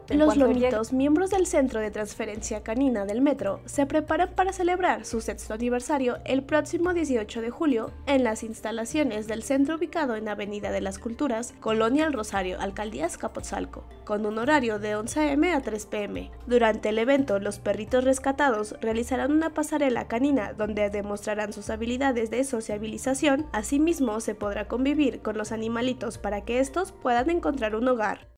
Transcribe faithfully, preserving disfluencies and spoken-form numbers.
En Los cuanto lomitos, miembros del Centro de Transferencia Canina del Metro, se preparan para celebrar su sexto aniversario el próximo dieciocho de julio en las instalaciones del centro ubicado en Avenida de las Culturas, Colonia El Rosario, Alcaldía Azcapotzalco, con un horario de once a eme a tres pe eme. Durante el evento, los perritos rescatados realizarán una pasarela canina donde demostrarán sus habilidades de sociabilización. Asimismo, se podrá convivir con los animalitos para que estos puedan encontrar un hogar.